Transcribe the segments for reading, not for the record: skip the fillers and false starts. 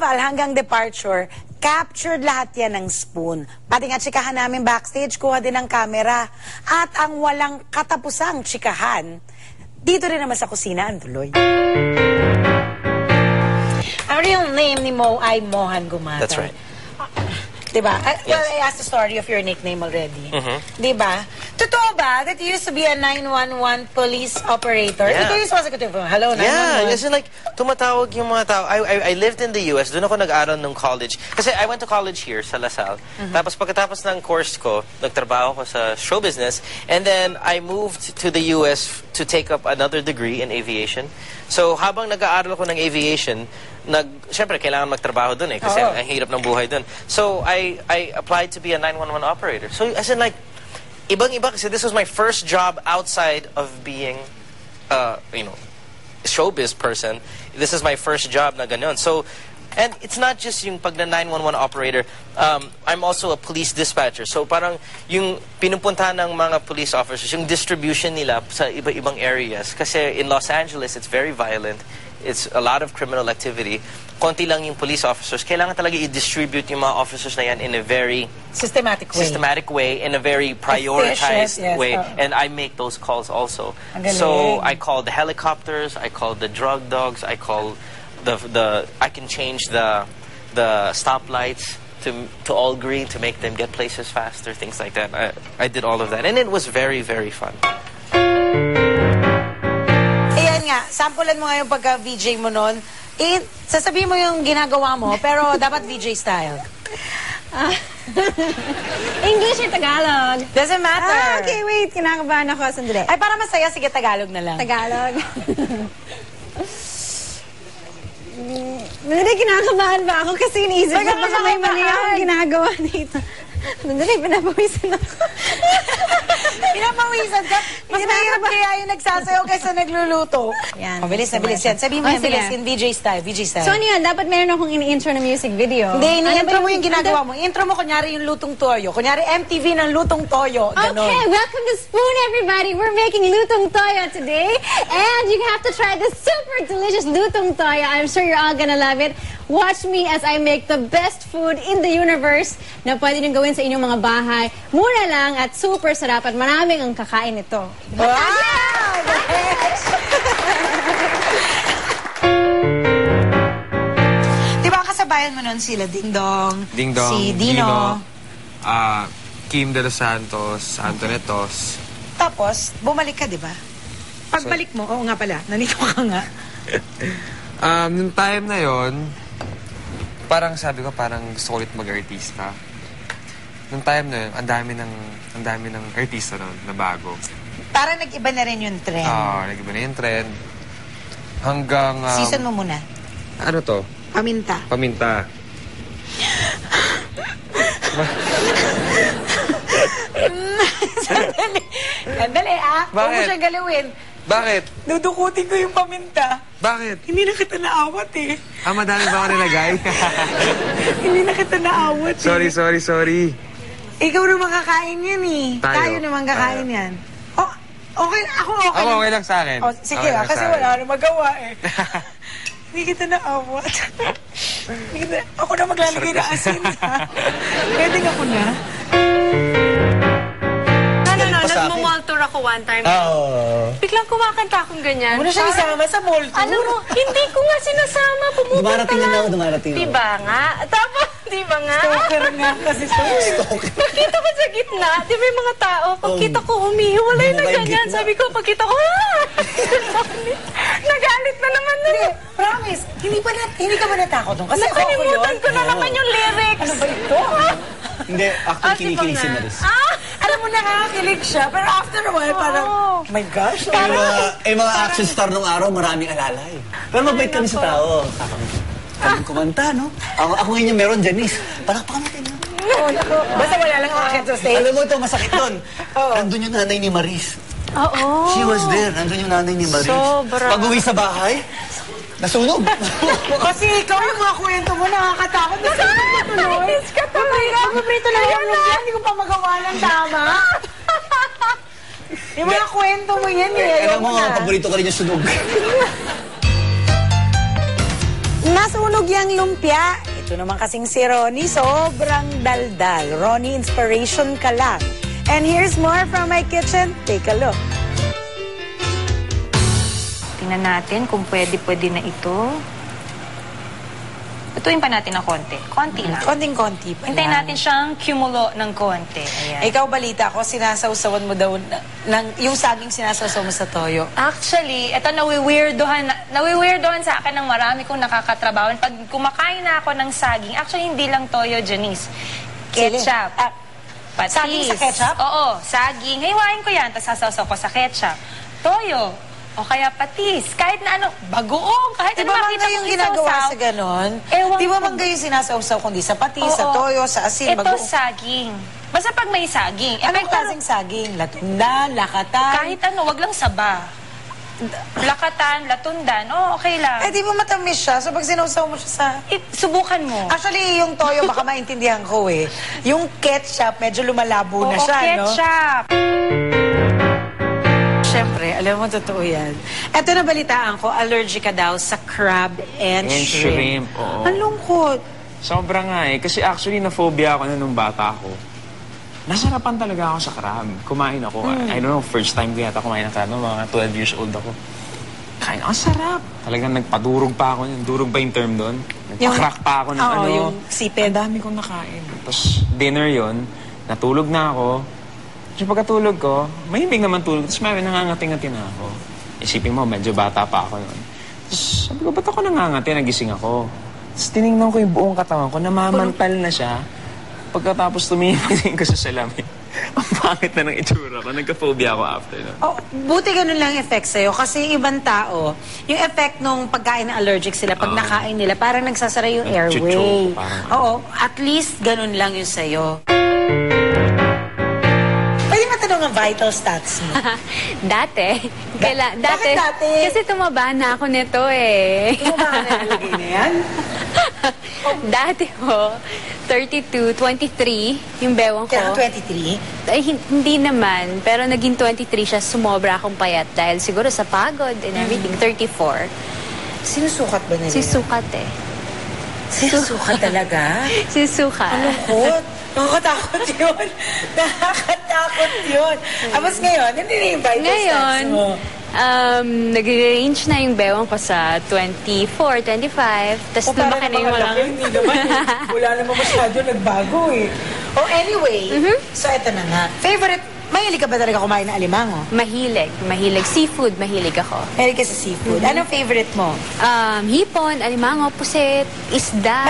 arrival hanggang departure, captured lahat yan ng Spoon. Pati nga tsikahan namin backstage, kuha din ng camera. At ang walang katapusang tsikahan, dito rin naman sa kusina ang tuloy. Ang real name ni Mo ay Mohan Gumata. That's right. Diba? Yes. Well, I asked the story of your nickname already. Diba? Totoo ba that you used to be a 911 police operator? Yeah. Ikaw yung sumasagot yung hello, 911. Yeah, kasi like, tumatawag yung mga tao. I lived in the US, doon ako nag-aral nung college. Kasi I went to college here sa LaSalle. Tapos pagkatapos ng course ko, nagtrabaho ko sa show business. And then I moved to the US to take up another degree in aviation. So habang nag-aaral ako ng aviation, syempre, kailangan magtrabaho dun eh, kasi ang hirap ng buhay dun. So, I applied to be a 911 operator. So, as in like, ibang-iba kasi this was my first job outside of being, you know, showbiz person. This is my first job na ganun. So, and it's not just yung pag na 911 operator, I'm also a police dispatcher. So, parang yung pinupuntahan ng mga police officers, yung distribution nila sa iba-ibang areas. Kasi in Los Angeles, it's very violent. It's a lot of criminal activity. Konti lang yung police officers. Kailangan talaga i-distribute yung mga officers na yan in a very systematic way, in a very prioritized way. And I make those calls also. So I call the helicopters, I call the drug dogs, I call I can change the stoplights to all green to make them get places faster, things like that. I did all of that. And it was very, very fun. Sampulan mo nga yung pagka-VJ mo nun. Sasabihin mo yung ginagawa mo, pero dapat VJ style. English or Tagalog? Doesn't matter. Okay, wait. Kinakabahan ako. Sandali. Ay, para masaya, sige, Tagalog na lang. Tagalog. Hindi, kinakabahan ba ako kasi iniisip ko baka may mali akong ginagawa dito. Sandali, pinapawisan ako. Pinapawisan ka? Mas mahirap kaya yung nagsasayaw kaysa nagluluto. Yan. Bilis na bilis yan. Sabihin mo yung bilis in VJ style. So ano yun? Dapat meron akong ini-intro na music video. Hindi, ini-intro mo yung ginagawa mo. Intro mo, kunyari yung lutong toyo. Kunyari MTV ng lutong toyo. Ganon. Okay, welcome to Spoon, everybody. We're making lutong toyo today. And you have to try this super delicious lutong toyo. I'm sure you're all gonna love it. Watch me as I make the best food in the universe na pwede nyo gawin sa inyong mga bahay. Mura lang at super sarap at maraming ang kakain nito. Wow! Diba kasabayan mo nun sila Ding Dong, si Dino, Kim De Los Santos, Antonetos. Tapos, bumalik ka, diba? Pagbalik mo, oo nga pala, nandito ka nga. Nung time na yon, parang sabi ko, parang gusto ko ulit mag-artista. Nung time na yun, ang dami ng artista nun na bago. Parang nag-iba na rin yung trend. Nag-iba na yung trend. Hanggang... Season mo muna. Ano to? Paminta. Paminta. Sandali, Bakit? Huwag mo siyang galawin. Bakit? Dudukutin ko yung paminta. Bakit? Hindi na kita naawat eh. Madami ba ako nilagay? Hindi na kita naawat eh. Sorry. Ikaw naman kakain yan eh. Tayo naman kakain yan. Oh, okay, ako okay. Ako okay lang sa akin. Oh, sige okay kasi wala na magawa eh. Hindi kita naawat. Ako na maglalagay ng asin ha. Pwede ako na. Nag-mall tour ako one time. Biglang kumakanta akong ganyan. Muna siya isama sa mall tour. Alam mo, hindi ko nga sinasama. Pumupunta lang. Dumarating ako. Diba nga? Tapos, diba nga? Stalker nga kasi stalker. Pagkita ko sa gitna, di ba yung mga tao, pagkita ko humihiwalay na ganyan. Sabi ko, pagkita ko, nagalit na naman na. Promise, hindi ka ba natakot doon? Kasi ako yun. Nakalimutan ko na naman yung lyrics. Ano ba ito? Hindi, actually kinikilig si Maris. Alam mo, nakakakilig siya, pero after a while, parang, oh my gosh. Mga action star nung araw, maraming alalay. Pero mabait kami sa tao. Kami kumanta, no? Ako ngayon yung meron, Janice. Palakpakan natin, no? Basta wala lang akit sa stage. Alam mo ito, masakit doon. Nandun yung nanay ni Maris. Oo. She was there. Nandun yung nanay ni Maris. Sobra. Pag-uwi sa bahay, nasunog. Kasi ikaw yung mga kwento mo, nakakatakot. Nasunog mo tuloy. Nainis ka tuloy. Paborito lang yung lugar. Hindi ko pa magawa ng tama. Yung mga kwento mo yan eh. Alam mo, paborito ka rin yung sunog. Nasunog yung lumpia. Ito naman kasing si Ronnie, sobrang daldal. Ronnie, inspiration ka lang. And here's more from my kitchen. Take a look. Tingnan natin kung pwede na ito. Lutuin pa natin ng konti. Konti lang. Konting-konti pa Hintayin lang. natin siyang kumulo ng konti. Ayan. Ikaw, balita ko, sinasawsawan mo daw, yung saging sinasawsaw mo sa toyo. Actually, ito nawiweirdohan sa akin ng marami kong nakakatrabaho. Pag kumakain na ako ng saging, actually hindi lang toyo, Janice. Ketchup. Patis. Saging sa ketchup? Oo, saging. Hiwain ko yan, tapos sasawsaw ko sa ketchup. Toyo. O kaya patis. Kahit na ano, bagoong. Kahit Di ano ba makita mangga yung kong ginagawa isawsaw. sa ganon? Ewan Di ba ko. mangga yung sinasawsaw kundi sa patis, sa Oo. toyo, sa asin, Ito bagoong? saging. Basta pag may saging. Anong Epekto- klaseng saging? Latundan, lakatan? Kahit ano, wag lang saba. Lakatan, latundan, okay lang. Eh, di ba matamis siya? So, pag sinawsaw mo siya sa... Subukan mo. Actually, yung toyo, baka maintindihan ko eh. Yung ketchup, medyo lumalabo na siya, no? ketchup. Siyempre, alam mo, totoo yan. Eto na balitaan ko, allergic ka daw sa crab and shrimp. oo. Ang lungkot. Sobra nga eh. Kasi actually, na-phobia ako na nung bata ako. Nasarapan talaga ako sa crab. Kumain ako. I don't know, first time ko yata kumain ng crab. Mga 12 years old ako. Kain ako, sarap. Talagang nagpadurog pa ako. Durog ba yung term doon? Nagpa-crack pa ako ng Oo, ano. yung sipid. Ang dami kong nakain. Tapos dinner yon, natulog na ako. So pagkatulog ko, mahimig naman tulog. Tapos may nangangati-ngati na ako. Isipin mo, medyo bata pa ako noon. Tapos sabi ko, ba't ako nangangati? Nagising ako. Tapos tinignan ko yung buong katawan ko, namamantal na siya. Pagkatapos tumingin ko sa salamin, ang pangit na ng itsura ko. Nagka-phobia ako after no? Oh, buti ganun lang yung effect sa'yo. Kasi ibang tao, yung effect nung pagkain na allergic sila, pag nakain nila, parang nagsasara yung airway. Parang Oo, at least ganun lang yung sa'yo. Pwede matanong ang vital stats mo. Dati. Bakit dati? Kasi tumaba na ako nito eh. Ano ba ka nalalagay na yan? Dati ho, 32, 23 yung bewang ko. Kaya 23? Ay, hindi naman. Pero naging 23 siya, sumobra akong payat dahil siguro sa pagod and everything. 34. Sinusukat ba nila? Sisukat eh. Sinusukat talaga? Sisukat. Ang lungkot. Nakakatakot yun. Nakakatakot yun. Tapos ngayon, hindi na yung vital Ngayon, stats mo. nag-range na yung bewang ko sa 24, 25. Tapos lumaki na yung walang... Hindi naman eh. Wala naman masyado nagbago eh. Oh, anyway, so eto na nga. Favorite, mahilig ka ba talaga kumain ng alimango? Mahilig. Seafood, mahilig ako. Mahilig ka sa seafood. Anong favorite mo? Hipon, alimango, pusit, isda.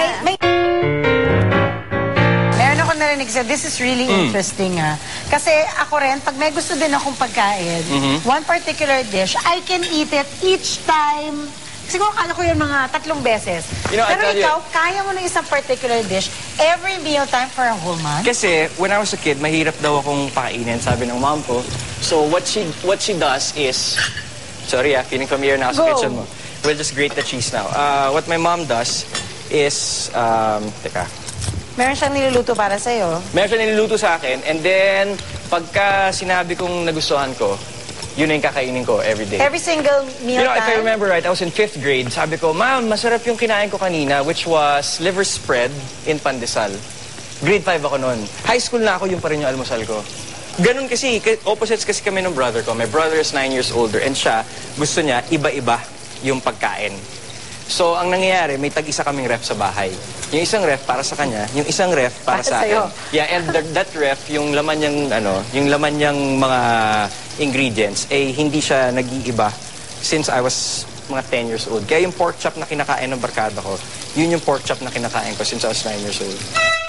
Meron ako narinig sa, this is really interesting ha. Kasi ako rin, pag may gusto din akong pagkain, one particular dish, I can eat it each time. Siguro kala ko yun mga 3 beses. You know, I Pero tell you- ikaw, kaya mo ng isang particular dish every meal time for a whole month? Kasi when I was a kid, mahirap daw akong pakainin, sabi ng mom ko. So what she does is, sorry feeling familiar na ako sa Go. kitchen mo. We'll just grate the cheese now. What my mom does is, teka, Meron siyang niluluto para sa'yo. meron siya niluluto sa akin, and then pagka sinabi kong nagustuhan ko, yun na yung kakainin ko every day. Every single meal You know, if I time? remember right, I was in 5th grade. Sabi ko, Ma'am, masarap yung kinain ko kanina, which was liver spread in pandesal. Grade 5 ako noon. High school na ako, yung pa rin yung almusal ko. Ganun kasi, opposites kasi kami ng brother ko. My brother is 9 years older, and siya, gusto niya, iba-iba yung pagkain. So, ang nangyayari, may tag-isa kaming ref sa bahay. Yung isang ref para sa kanya, yung isang ref para sa akin. sa'yo. Yeah, and that ref, yung laman niyang, yung laman niyang mga ingredients, hindi siya nag-iiba since I was mga 10 years old. Kaya yung pork chop na kinakain ng barkada ko, yun yung pork chop na kinakain ko since I was 9 years old.